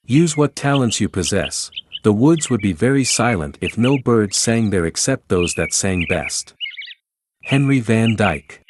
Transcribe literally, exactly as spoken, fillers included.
Use what talents you possess. The woods would be very silent if no birds sang there except those that sang best. Henry Van Dyke.